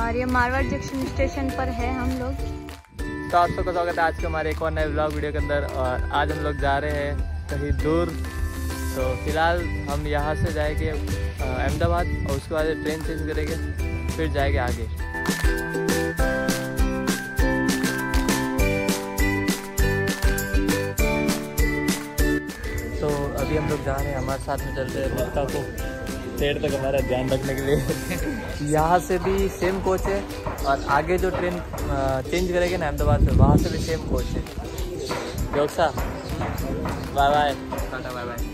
और ये Marwar junction station पर है हम लोग। तो आप सबका स्वागत है आज के हमारे एक और नए व्लॉग वीडियो के अंदर। और आज हम लोग जा रहे हैं कहीं दूर। तो फिलहाल हम यहाँ से जाएंगे अहमदाबाद और उसके बाद ट्रेन चेंज करेंगे, फिर जाएंगे आगे। तो अभी हम लोग जा रहे हैं, हमारे साथ में चलते हैं रास्ता को देर तक हमारा ध्यान रखने के लिए। यहाँ से भी सेम कोच है और आगे जो ट्रेन चेंज करेंगे ना अहमदाबाद से, वहाँ से भी सेम कोच है। योगसा bye bye, tata bye bye.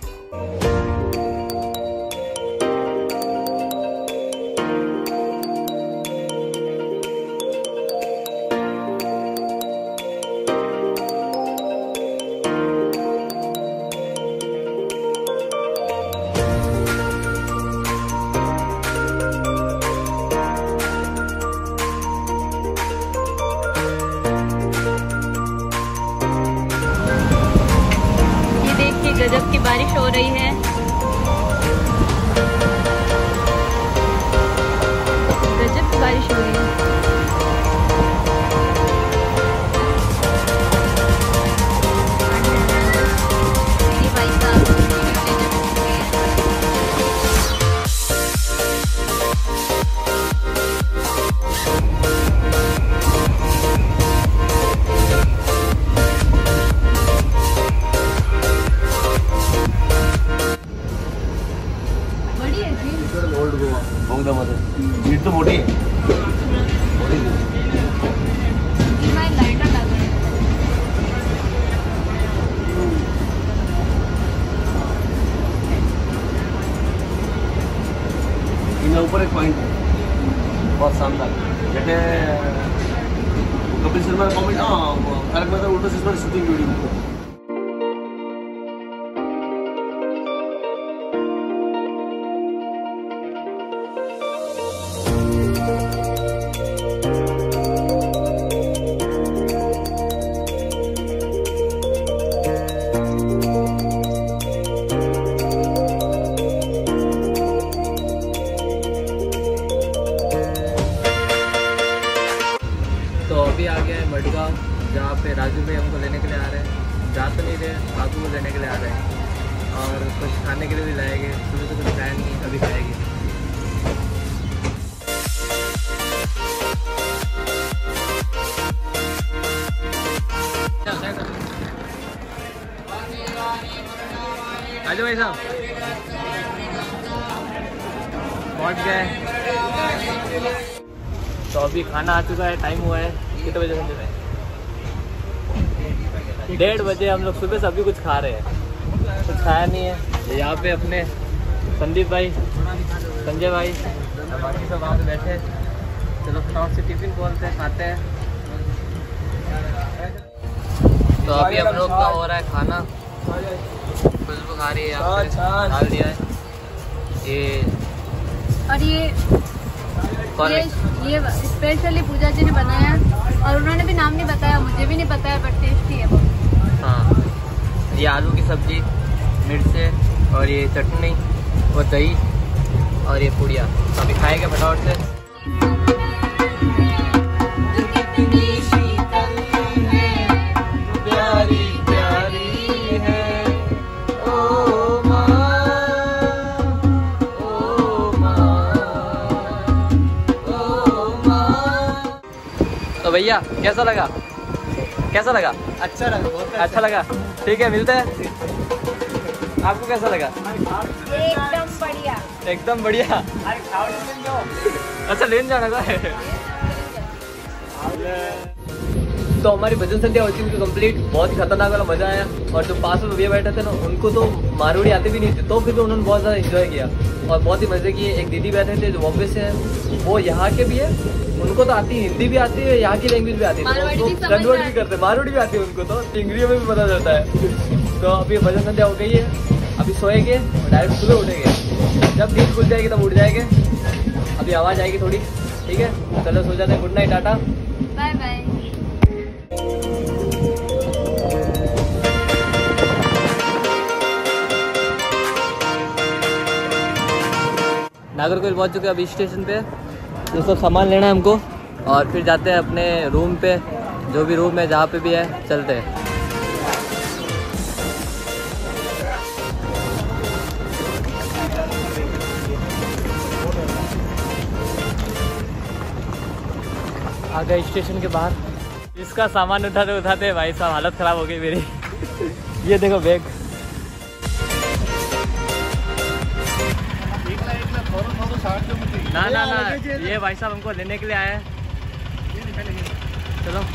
गजब की बारिश हो रही है। गजब की बारिश हो रही है। भीड़ तो मोटी है। ऊपर एक पॉइंट है बहुत शानदार, जैसे Kapil Sharma comedy Tarak Mehta Ooltah Chashmah shooting video. तो अभी आ गया है मडगांव, जहाँ पे राजू भाई हमको लेने के लिए आ रहे हैं। जा तो नहीं रहे, बाबू को लेने के लिए आ रहे हैं और कुछ खाने के लिए भी लाएंगे। सुबह से कुछ खाया नहीं, अभी खाएंगे। राजू भाई साहब पहुँच गए। तो अभी खाना आ चुका है, टाइम हुआ है कितने बजे? 1:30 बजे। हम लोग सुबह से अभी कुछ खा रहे हैं, कुछ खाया नहीं है। यहाँ पे अपने संदीप भाई, संजय भाई, बाकी सब वहाँ पे बैठे। चलो फटाफट से टिफिन खोलते हैं, खाते हैं। तो अभी हम लोग का हो रहा है खाना, खुशबू खा रही है, यहाँ पे डाल दिया है ये। और ये स्पेशली पूजा जी ने बनाया और उन्होंने भी नाम नहीं बताया, मुझे भी नहीं बताया, बट टेस्टी है बहुत। हाँ, ये आलू की सब्जी, मिर्च और ये चटनी और दही और ये पूड़िया। तो अभी खाएंगे फटाफट से। तो भैया कैसा लगा? कैसा लगा? अच्छा लगा, बहुत अच्छा लगा। ठीक है, मिलते हैं। आपको कैसा लगा? एकदम बढ़िया, एकदम बढ़िया। अच्छा लेन जाना था। तो हमारी भजन संध्या हो चुकी कंप्लीट। बहुत ही खतरनाक वाला मजा आया। और जो पास में भैया बैठे थे ना, उनको तो मारवाड़ी आते भी नहीं थे, तो फिर भी उन्होंने बहुत ज़्यादा एंजॉय किया और बहुत ही मजे किए। एक दीदी बैठे थे जो बॉम्बे से है, वो यहाँ के भी है, उनको तो आती है, हिंदी भी आती है, यहाँ की लैंग्वेज भी आती है, कन्वर्ट भी करते हैं। मारवाड़ी भी आती है उनको, तो इंग्लिश में भी पता चलता है। तो अभी भजन संध्या हो गई है, अभी सोएंगे और डायरेक्ट सुबह उठेंगे। जब नींद खुल जाएगी तब उठ जाएंगे। अभी आवाज़ आएगी थोड़ी, ठीक है? चलो सो जाते हैं। Good night, tata bye bye. Nagercoil पहुंच चुके हैं अभी स्टेशन पे। ये सब सामान लेना है हमको और फिर जाते हैं अपने रूम पे, जो भी रूम है जहाँ पे भी है चलते हैं। आ गए स्टेशन के बाहर। इसका सामान उठाते उठाते भाई साहब हालत ख़राब हो गई मेरी। ये देखो बैग। ना ना ना, ये भाई साहब हमको लेने के लिए आए हैं। चलो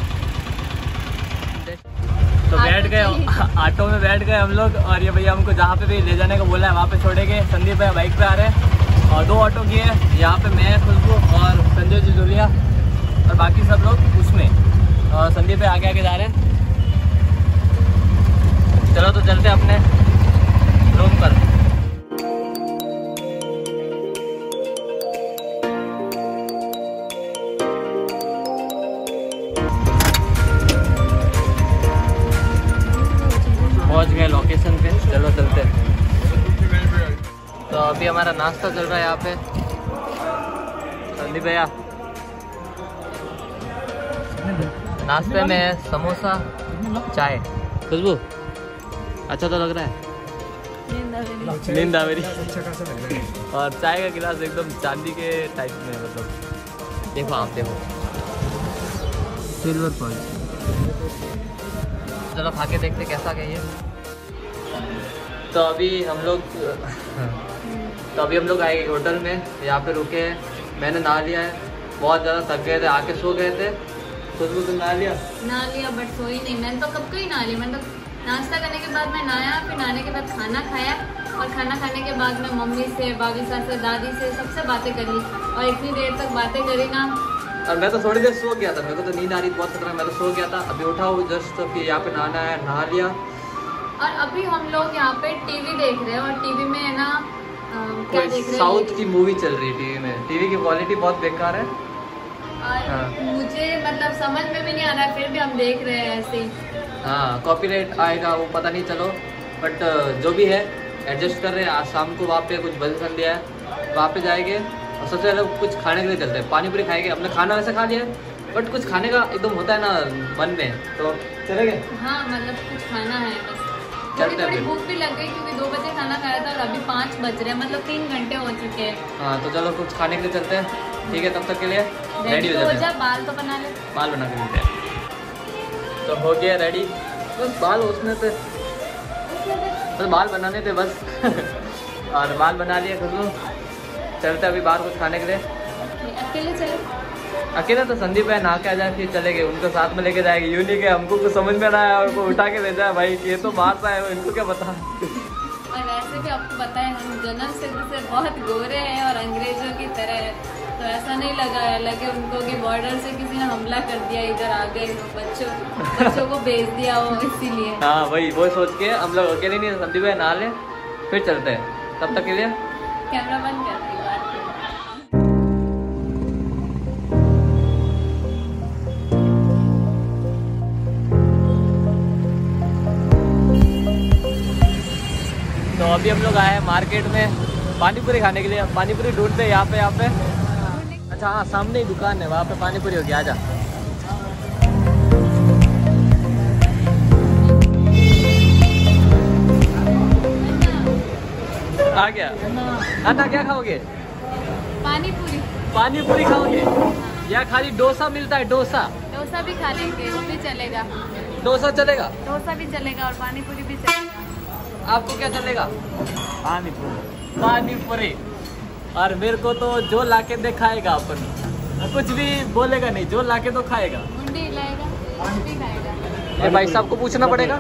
तो बैठ गए, ऑटो में बैठ गए हम लोग और ये भैया हमको जहाँ पे भी ले जाने को बोला है वहाँ पे छोड़ेंगे। संदीप भैया बाइक पे आ रहे हैं और 2 ऑटो किए हैं। यहाँ पे मैं, खुशबू और संजय जी जोलिया और बाकी सब लोग उसमें, और संदीप भैया आगे आगे जा रहे हैं। चलो तो चलते हैं अपने रूम पर। पहुंच गए लोकेशन पे, चलो चलते हैं। तो अभी हमारा नाश्ता चल रहा है यहाँ पे। संदीप भैया नाश्ते में है समोसा, चाय। खुशबू अच्छा तो लग रहा है, नींद आ मेरी। और चाय का गिलास एकदम चांदी के टाइप में, मतलब देखो आप देखो, सिल्वर पॉइंट। चलो खा के देखते कैसा क्या ये। तो अभी हम लोग आए होटल में, यहाँ पे रुके हैं। मैंने नहा लिया है, बहुत ज़्यादा थक गए थे, आके सो गए थे। खुशबू तुम नहा लिया बट सोई नहीं। मैंने तो कब का ही नहा लिया। मैंने तो नाश्ता करने के बाद मैं नहाया, फिर नहाने के बाद खाना खाया और खाना खाने के बाद मैं मम्मी से, भाभी सास से, दादी से सबसे बातें करी और इतनी देर तक बातें करी ना। और मैं तो थोड़ी देर सो गया था, मेरे को तो नींद आ रही बहुत खतरा, मैं तो सो गया था। अभी उठा हूँ जस्ट, तो फिर यहाँ पे नहाना है, नहा लिया। और अभी हम लोग यहाँ पे टीवी देख रहे हैं और टीवी में है ना क्या देख रहे हैं, साउथ की मूवी चल रही है टीवी में। टीवी की क्वालिटी बहुत बेकार है और मुझे मतलब समझ में भी नहीं आ रहा है, फिर भी हम देख रहे हैं ऐसे ही। हाँ कॉपीराइट आएगा वो पता नहीं, चलो बट जो भी है एडजस्ट कर रहे हैं। आज शाम को वहाँ पे कुछ भजन संध्या है, वहाँ पे जाएंगे और सबसे पहले कुछ खाने के लिए चलते हैं। पानी पूरी खाएंगे। हमने खाना वैसे खा लिया है बट कुछ खाने का एकदम होता है ना मन में, तो चलेंगे। हाँ मतलब कुछ खाना है बस। थोड़ी भूख भी लग गई क्योंकि 2 बजे खाना खाया था और अभी 5 बज रहे हैं, मतलब 3 घंटे हो चुके हैं। हाँ तो चलो कुछ खाने के लिए चलते हैं, ठीक है। तब तक के लिए रेडी हो जाते हैं। बाल तो बना ले, बाल बना के देते हैं। तो हो गया रेडी, बस बाल उसमें थे, बस बाल बनाने थे बस। और बाल बना लिया खुद। चलते अभी बाहर कुछ खाने के लिए। अकेले चले? अकेले तो संदीप है, नहा के आ जाए फिर चलेंगे, उनको साथ में लेके जाएंगे। यूँ नहीं कि हमको कुछ समझ में ना आया और उनको उठा के ले जाए। भाई ये तो बाहर से आए हो, इनको क्या पता। और वैसे भी आपको पता है हम जन्म से बहुत गोरे हैं और अंग्रेजों की तरह है, तो ऐसा नहीं लगे उनको कि बॉर्डर से किसी ने हमला कर दिया, इधर आ गए बच्चों को भेज दिया हो, इसीलिए। हाँ वही वो सोच के हम लोग अकेले नहीं, संदीप भाई नहा ले फिर चलते हैं। तब तक के लिए कैमरा बंद कर। तो अभी हम लोग आए हैं मार्केट में पानी पूरी खाने के लिए। पानी पूरी ढूंढते हैं यहाँ पे। अच्छा हाँ सामने ही दुकान है, वहाँ पे पानी पूरी होगी। आजा आ गया। अन्ना क्या खाओगे? पानी पूरी खाओगे या खाली डोसा मिलता है? डोसा भी खा लेंगे, वो भी चलेगा। डोसा चलेगा? डोसा भी चलेगा और पानी पूरी भी चलेगा। आपको क्या चलेगा? पानी पूरी। और मेरे को तो जो लाके दे खाएगा, अपन कुछ भी बोलेगा नहीं, जो लाके तो खाएगा। मुंडी लाएगा, भी खाएगा। ये भाई साहब को पूछना पड़ेगा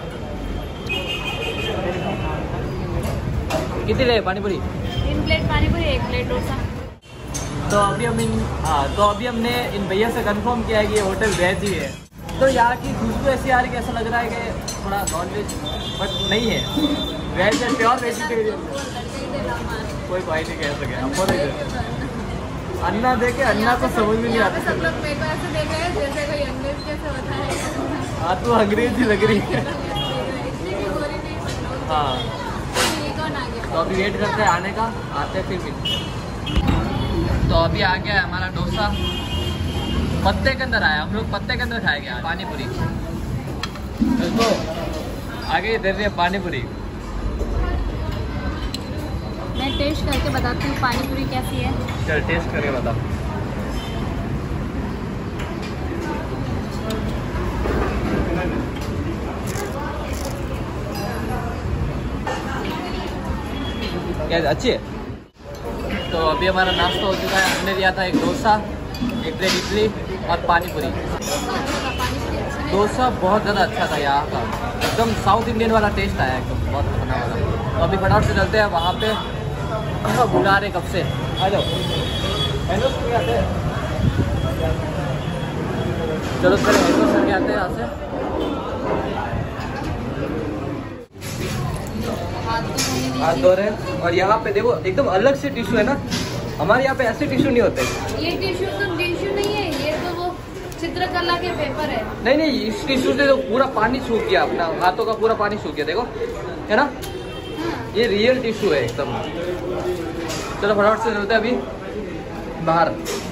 कितनी ले पानी पूरी? 3 प्लेट पानी पूरी, 1 प्लेट डोसा। तो अभी हमने इन भैया से कंफर्म किया है कि ये होटल वेज ही है। तो यहाँ की खुशबू ऐसी आ रही है, ऐसा लग रहा है कि थोड़ा नॉन वेज बट नहीं है, वेज है, प्योर वेजिटेरियन। कोई भाई नहीं कह सके। अन्ना देखे, अन्ना को समझ में नहीं आता। सब लोग मेरे को ऐसे देख रहे हैं जैसे कोई अंग्रेज कैसे होता है। हाँ तू अंग्रेज ही लग रही है। हाँ तो अभी वेट करते हैं आने का, आते फिर मिलते हैं। तो अभी आ गया है हमारा डोसा, पत्ते के अंदर आया, हम लोग पत्ते के अंदर खाएंगे आज पानी पूरी। दोस्तों आगे दे रही है पानी पूरी। मैं टेस्ट करके बताती हूँ पानी पूरी कैसी है। चल टेस्ट करके बता। क्या अच्छी है? तो अभी हमारा नाश्ता हो चुका है। हमने लिया था एक डोसा, एक प्लेट इडली और पानी पूरी। डोसा बहुत ज़्यादा अच्छा था यहाँ का, एकदम साउथ इंडियन वाला टेस्ट आया, एकदम बहुत खाना वाला। तो अभी फटाफट से चलते हैं वहाँ पे, बुला रहे कब से, आ जाओ। चलो फिर हैंडवॉश करके आते हैं यहाँ से। हाथ धो रहे हैं और यहाँ पे देखो एकदम अलग से टिश्यू है ना, हमारे यहाँ पे ऐसे टिश्यू नहीं होते। ये टिश्यू तो टिश्यू नहीं है, ये तो वो चित्रकला के पेपर है। नहीं नहीं, इस टिश्यू से तो पूरा पानी सूख गया, अपना हाथों का पूरा पानी सूख गया, देखो है ना। ये रियल टिश्यू है एकदम। चलो फटाफट से चलते हैं अभी बाहर।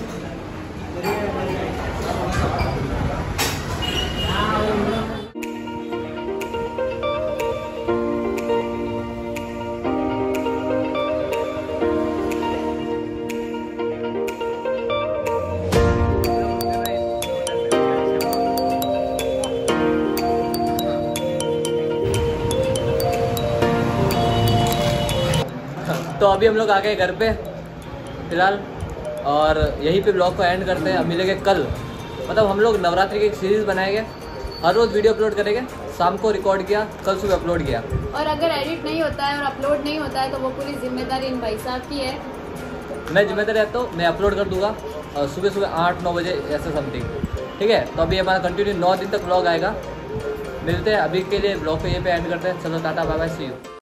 तो अभी हम लोग आ गए घर पे फिलहाल, और यहीं पे ब्लॉग को एंड करते हैं। अब मिलेंगे कल, मतलब हम लोग नवरात्रि की एक सीरीज़ बनाएंगे, हर रोज़ वीडियो अपलोड करेंगे। शाम को रिकॉर्ड किया, कल सुबह अपलोड किया। और अगर एडिट नहीं होता है और अपलोड नहीं होता है तो वो पूरी जिम्मेदारी इन भाई साहब की है। मैं जिम्मेदार रहता हूँ, मैं अपलोड कर दूंगा और सुबह सुबह 8-9 बजे ऐसे समथिंग, ठीक है। तो अभी हमारा कंटिन्यू 9 दिन तक ब्लॉग आएगा। मिलते हैं, अभी के लिए ब्लॉग को यहीं पे एंड करते हैं। चलो tata bye bye, see you.